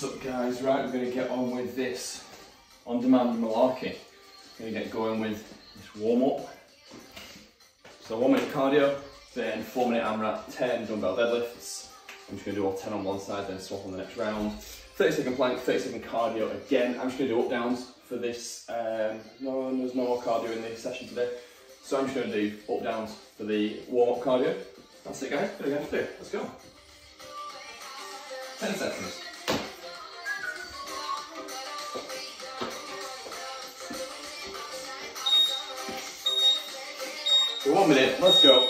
up, guys? Right, we're going to get on with this on-demand malarkey. We're going to get going with this warm-up. So 1 minute cardio, then 4 minute AMRAP, 10 dumbbell deadlifts. I'm just going to do all 10 on one side, then swap on the next round. 30-second plank, 30-second cardio again. I'm just going to do up-downs for this. No, there's no more cardio in this session today. So I'm just going to do up-downs for the warm-up cardio. That's it, guys. What are we going to do? Let's go. 10 seconds. So 1 minute, let's go.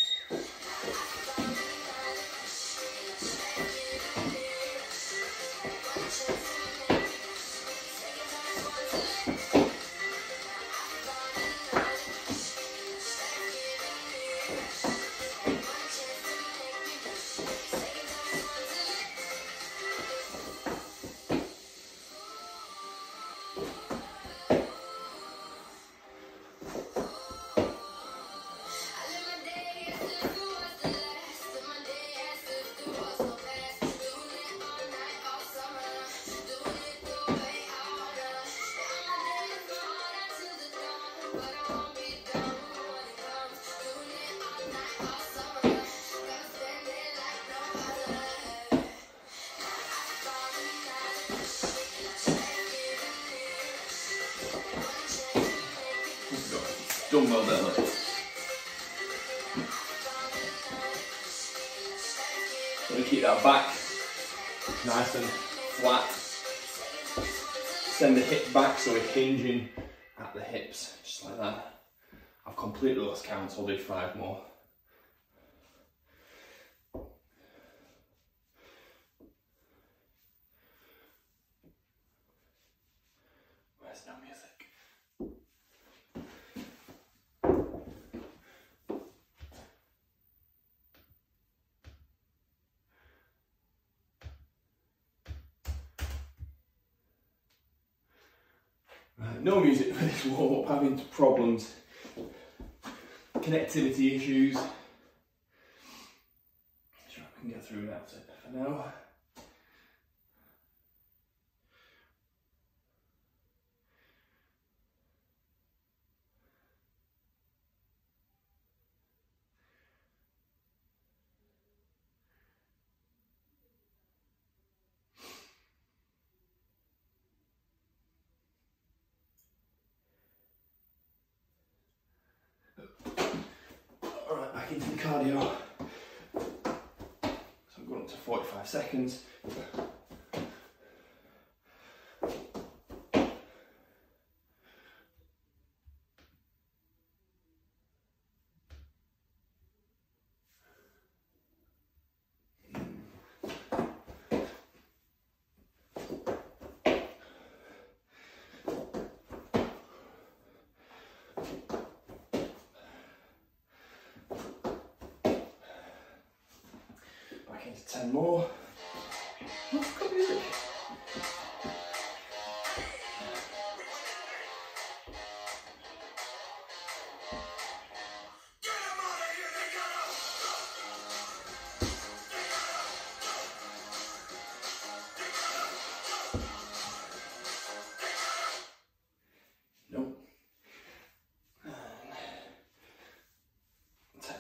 Dumbbell deadlift. So we keep that back nice and flat. Send the hip back so we're hinging at the hips, just like that. I've completely lost count, so I'll do 5 more. Where's no music? No music for this warm-up, having problems, connectivity issues. Sure, I can get through without it for now. Alright, back into the cardio. So I'm going up to 45 seconds. Back into 10 more. Oh, good music. Nope. 10.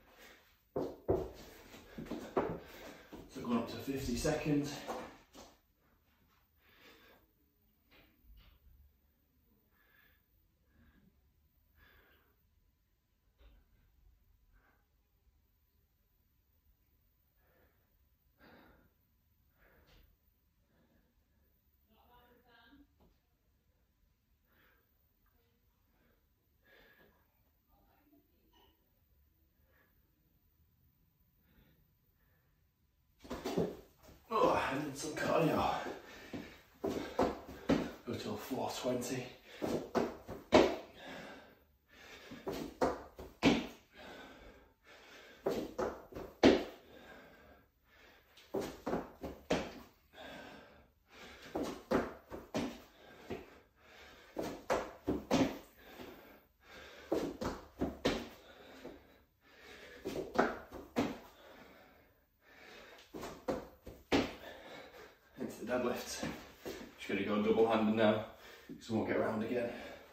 So going up to 50 seconds. Oh, I need some cardio. Go till 4:20. into the deadlift. Just going to go double-handed now, so I won't get around again.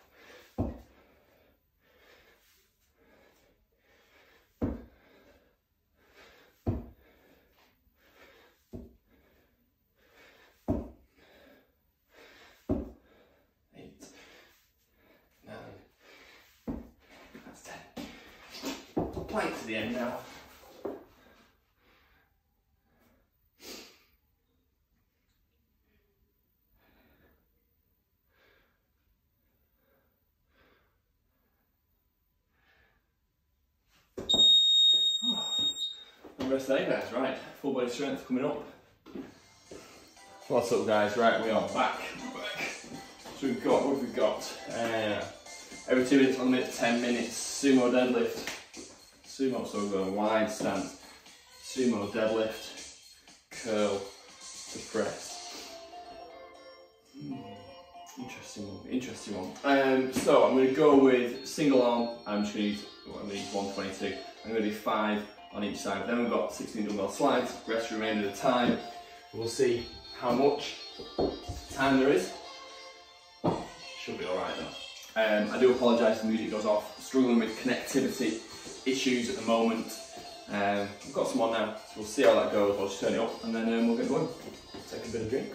Plank to the end now. And rest of the day, guys. Right, full body strength coming up. What's up, guys? Right, we are back. So we've got, what have we got? Every 2 minutes, 1 minute, 10 minutes. Sumo deadlift. Sumo, so we've got a wide stance, sumo deadlift, curl to press. Interesting one. So I'm going to go with single arm. I'm just going to use 122. I'm going to do 5 on each side. Then we've got 16 dumbbell slides. Rest the remainder of the time. We'll see how much time there is. Should be all right though. I do apologise if the music goes off. Struggling with connectivity issues at the moment. We've got some on now, so we'll see how that goes. I'll just turn it up and then we'll get going. Take a bit of drink.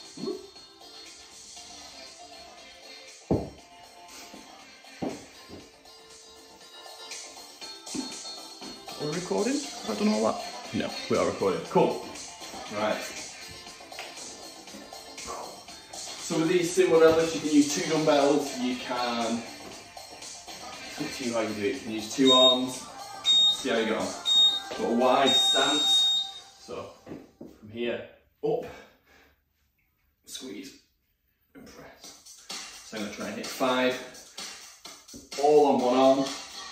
Are we recording? Have I done all that? No, we are recording. Cool. Right. So with these sumo deadlifts, you can use 2 dumbbells. You can, it's up to you how you do it. You can use 2 arms. See how you get on. Got a wide stance, so from here up, squeeze and press. So I'm going to try and hit 5, all on 1 arm.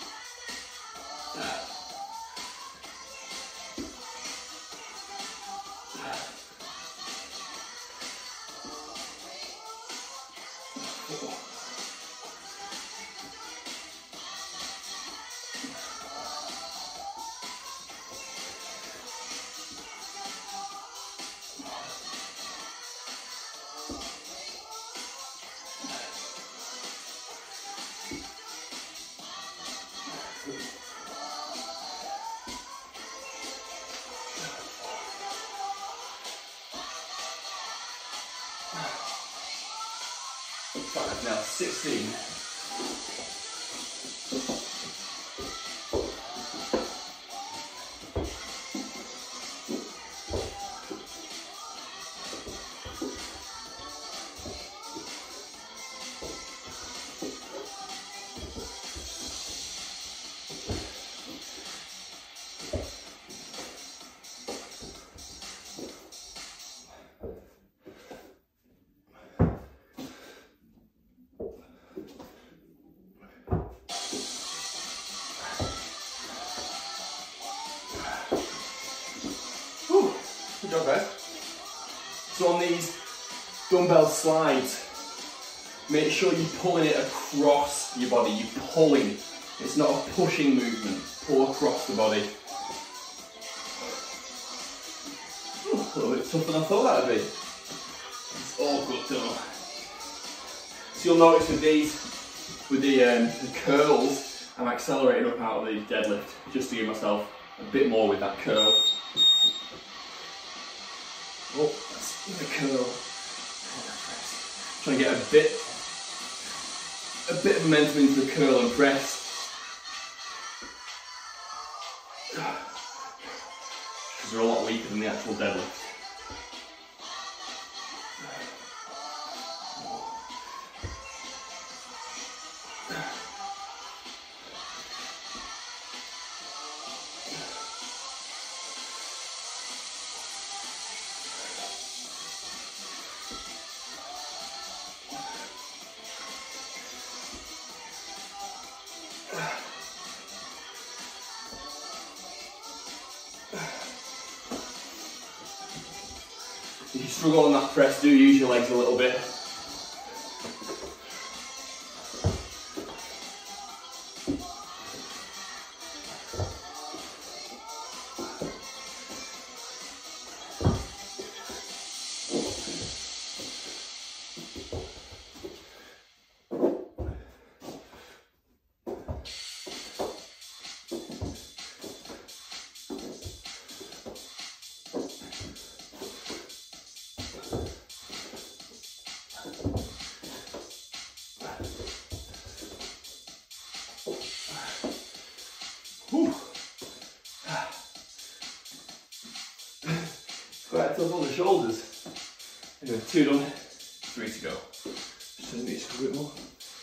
Now 16. Good job, guys. So on these dumbbell slides, make sure you're pulling it across your body. You're pulling. It's not a pushing movement. Pull across the body. A little bit tougher than I thought that would be. It's all good though. So you'll notice with these, with the curls, I'm accelerating up out of the deadlift just to give myself a bit more with that curl. Oh, that's the curl. Trying to get a bit of momentum into the curl and press. Because they're a lot weaker than the actual deadlift. If you struggle on that press, do use your legs a little bit. Quite tough on the shoulders. Anyway, 2 done, 3 to go. Just turn these a bit more.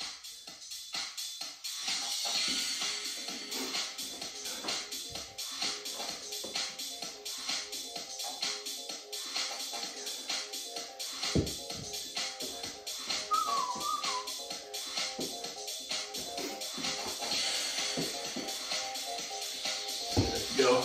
Go.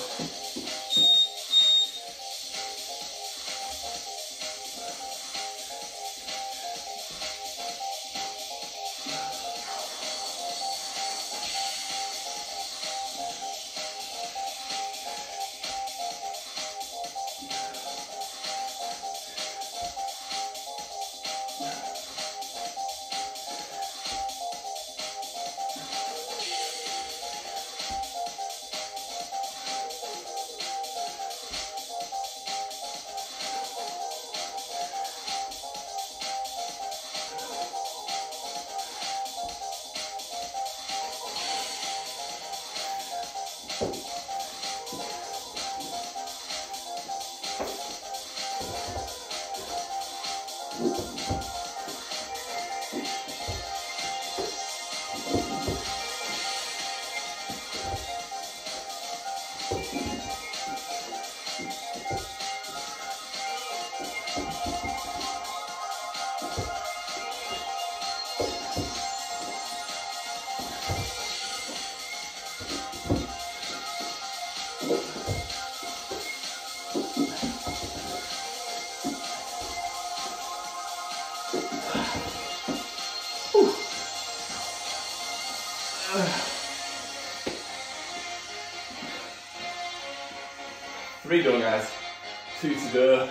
Three done, guys. 2 to go.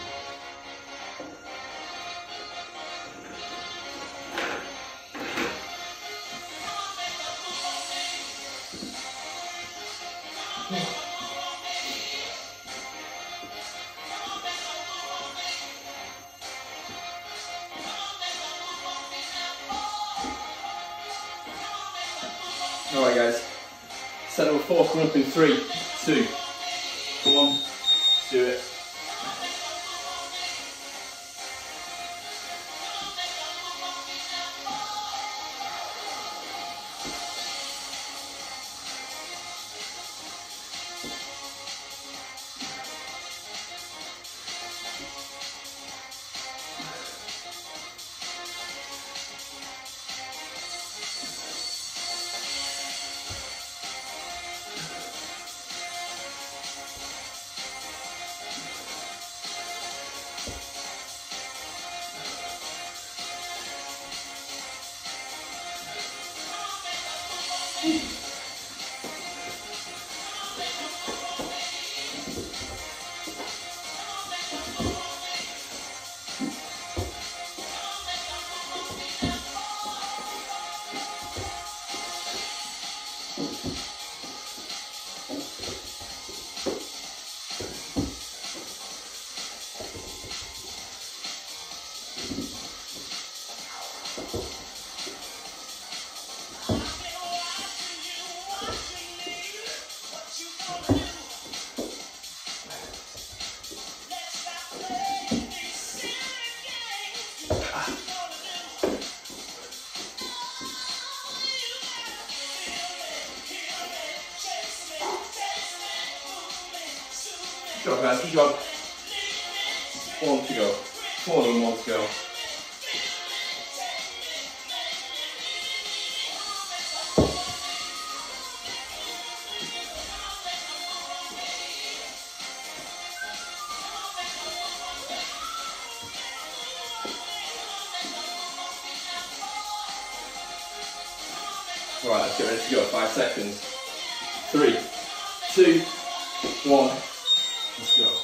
Alright guys, set up a 4 coming up in 3, 2, 1, do it. Good job guys, good job. 1 to go. 4 and 1 to go. Right, let's get ready to go. 5 seconds. 3, 2, 1. Let's go.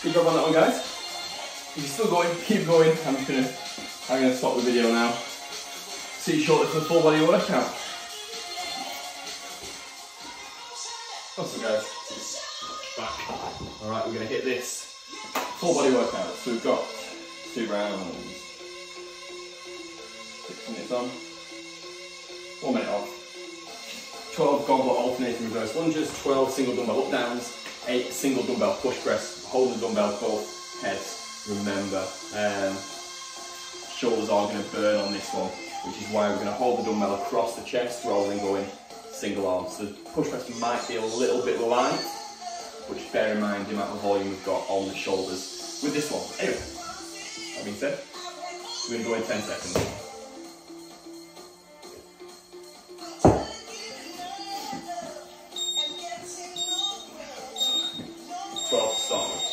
Good job on that one, guys. If you're still going, keep going. I'm gonna stop the video now. See you shortly for the full body workout. Awesome, guys. Back. All right, we're gonna hit this full body workout. So we've got 2 rounds, 6 minutes on, 1 minute off. 12 goblet alternating reverse lunges, 12 single dumbbell up downs, 8 single dumbbell push press, hold the dumbbell both heads. Remember, shoulders are going to burn on this one, which is why we're going to hold the dumbbell across the chest rather than going single arm. So the push press might be a little bit light, but just bear in mind the amount of volume we've got on the shoulders with this one. Anyway, that being said, we're going to go in 10 seconds. 12 to start with.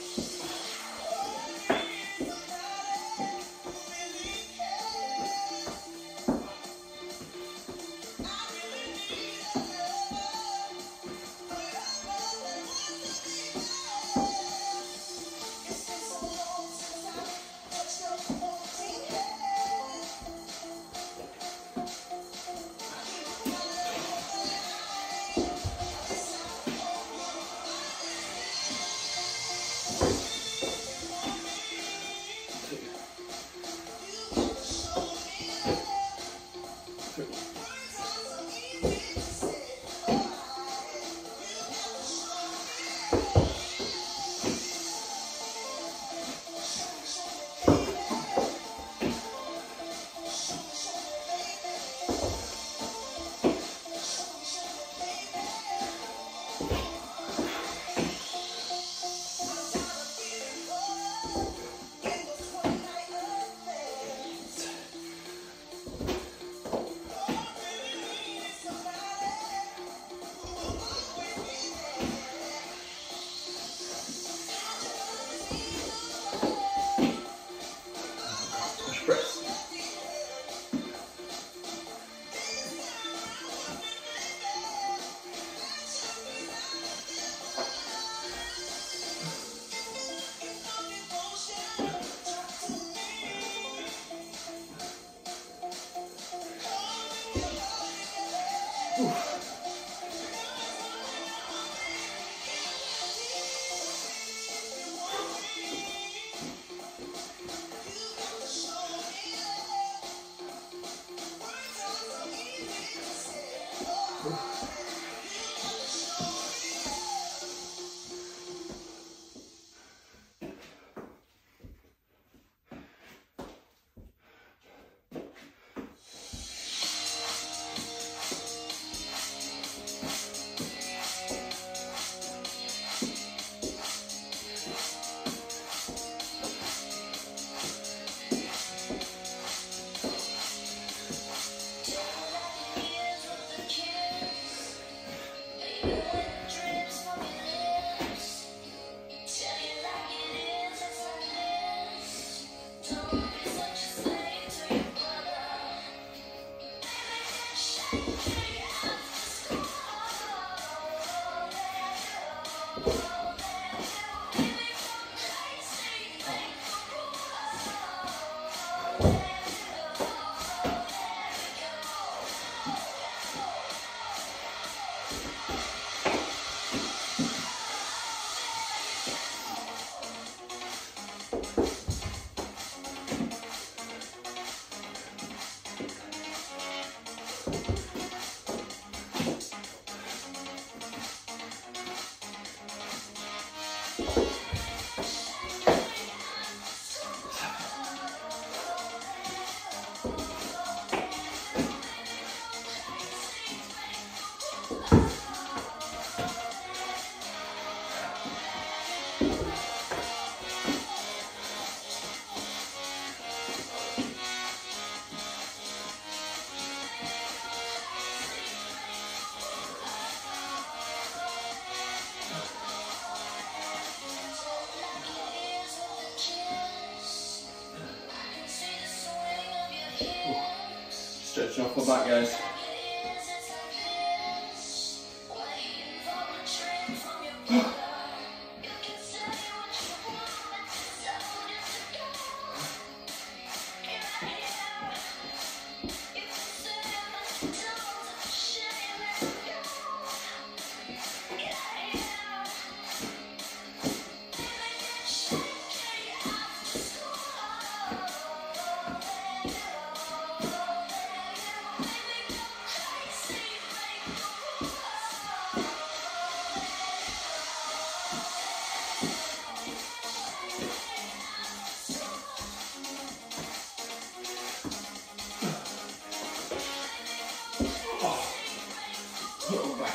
Stretching off my back, guys.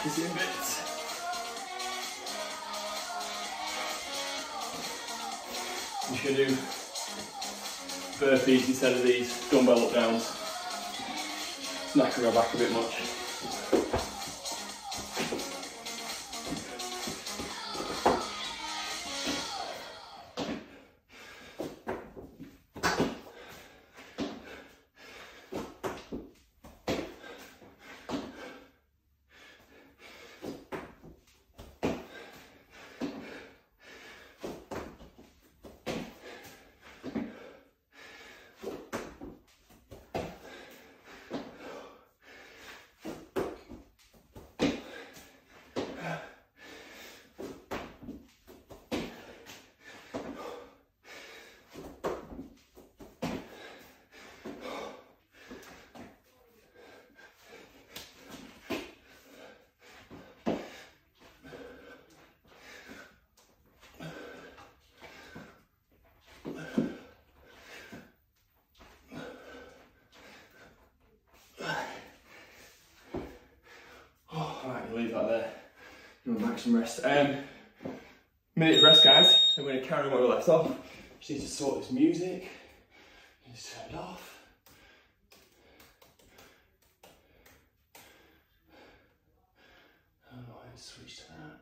practice in bits. I'm just going to do burpees instead of these dumbbell up downs. It's knacking my back a bit much. Leave that there. Going back some rest. Minute of rest, guys. I'm going to carry on where we left off. Just need to sort this music. Just turn it off. Oh, and switch to that.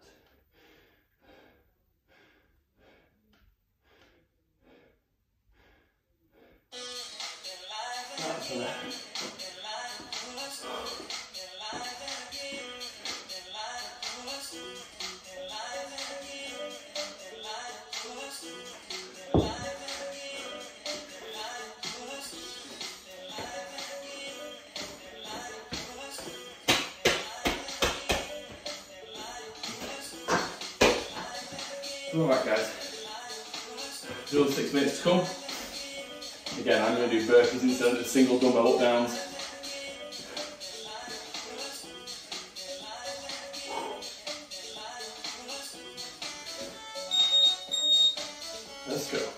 That's for that. Alright guys, another 6 minutes to come. Again, I'm going to do burpees instead of single dumbbell up downs. Let's go.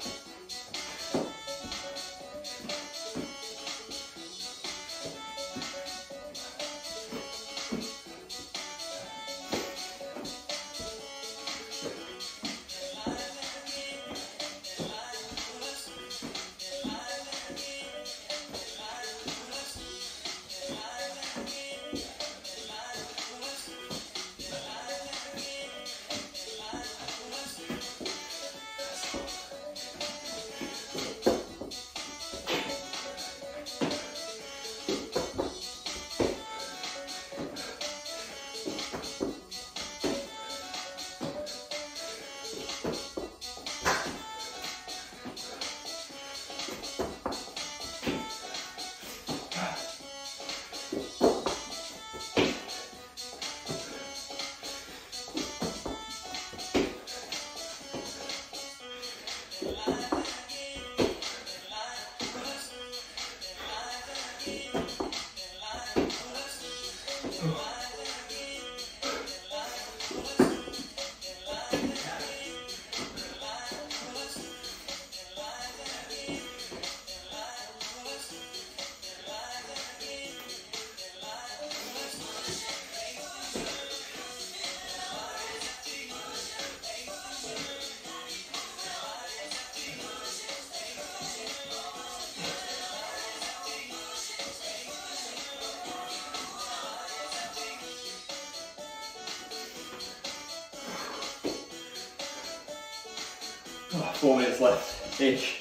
Oh, 4 minutes left-ish.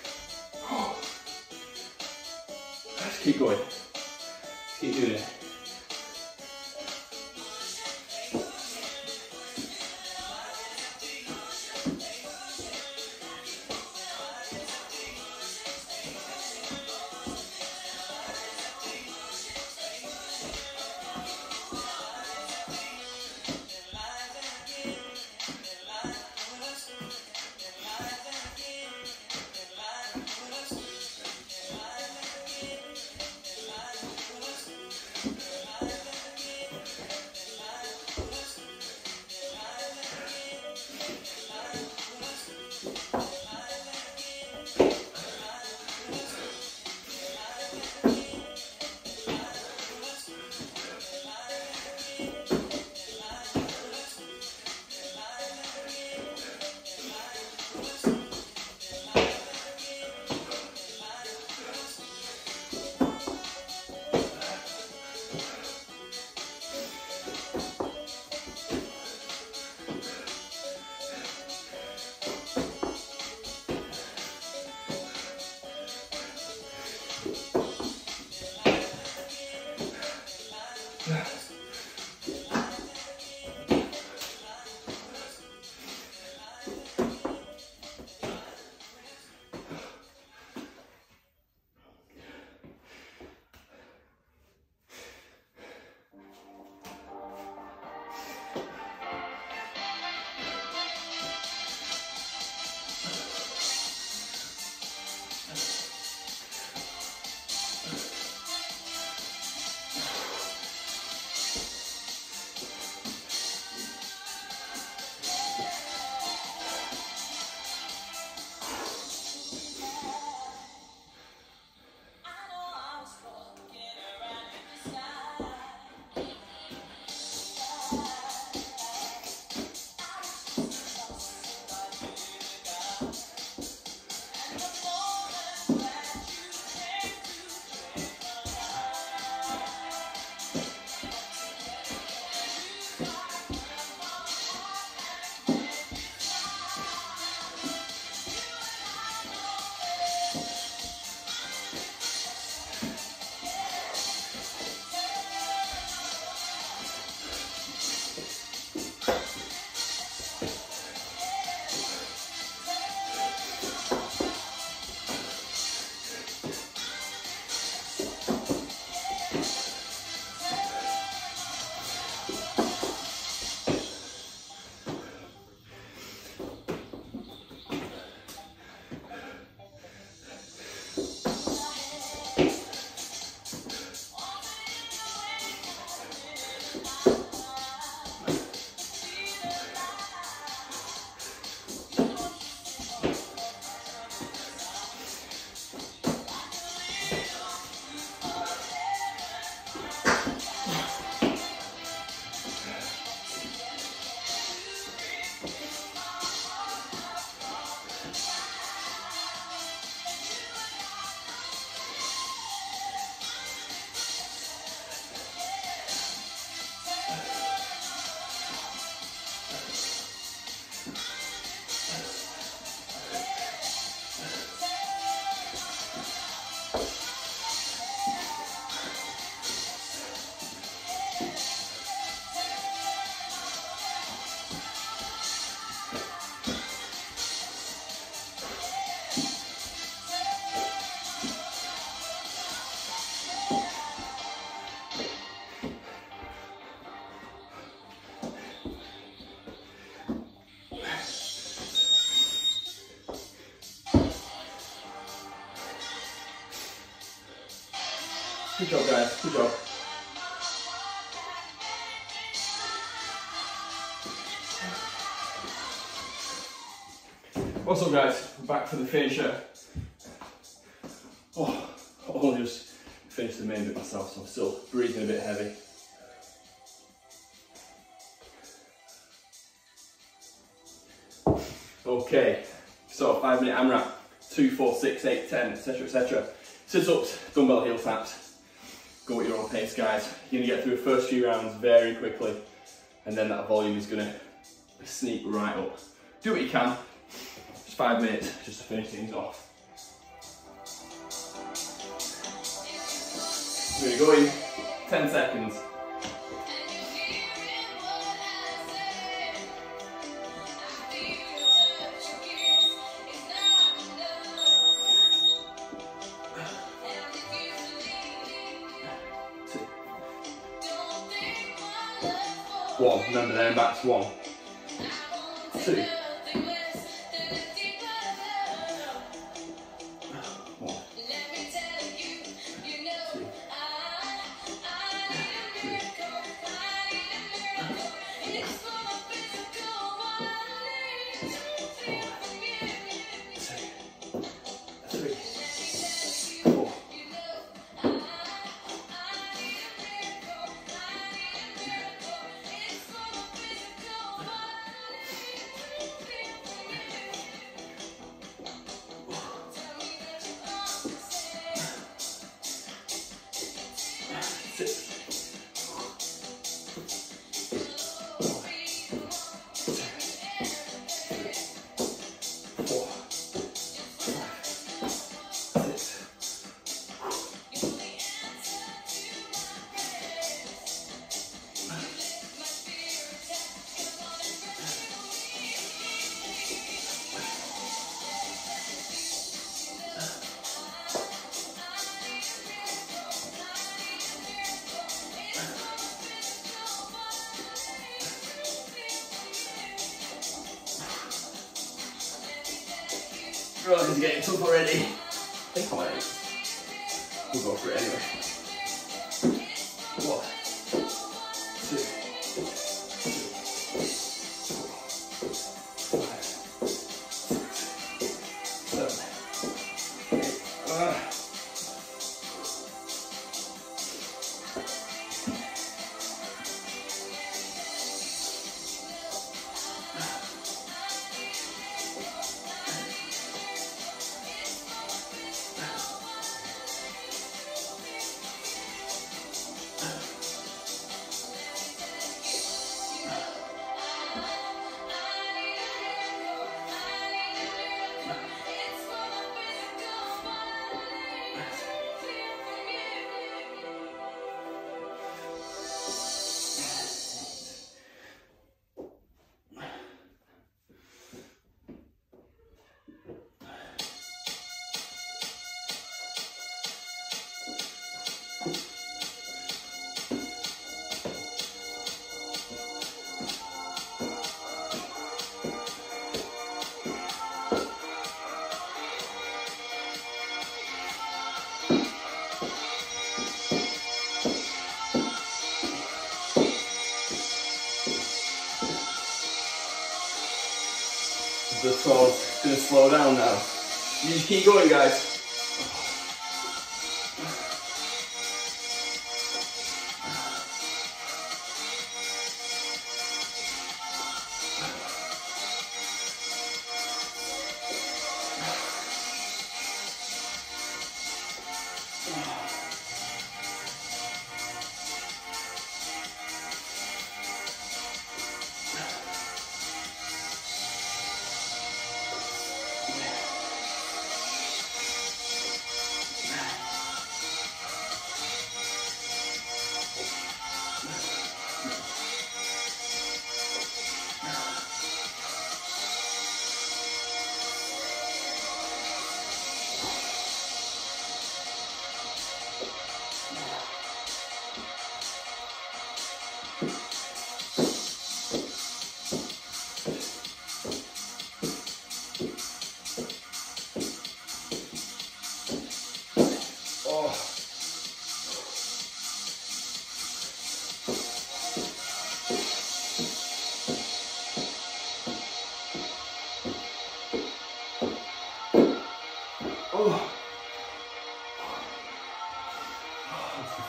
Let's keep going. Let's keep doing it. Good job, guys. Good job. What's up, guys? We're back for the finisher. Oh, I'll just finish the main bit myself, so I'm still breathing a bit heavy. Okay, so 5 minute AMRAP, 2, 4, 6, 8, 10, etc, etc. Sit-ups, dumbbell heel taps. Go at your own pace, guys. You're gonna get through the first few rounds very quickly, and then that volume is gonna sneak right up. Do what you can. Just 5 minutes, just to finish things off. We're gonna go in 10 seconds. One, remember then back to 1, 2, 1, Right, it's getting tough already. I think I might. We'll go for it anyway. 1, 2, 4, 5, 6, 7, 8. The toes gonna slow down now. You just keep going, guys.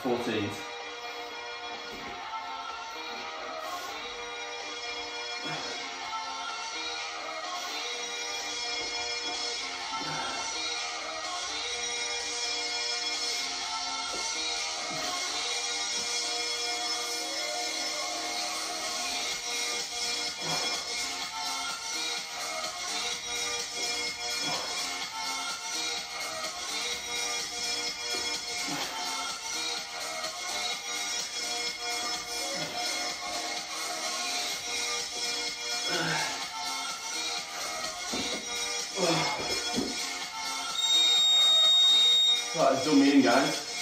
14. Right, it's done me in, guys.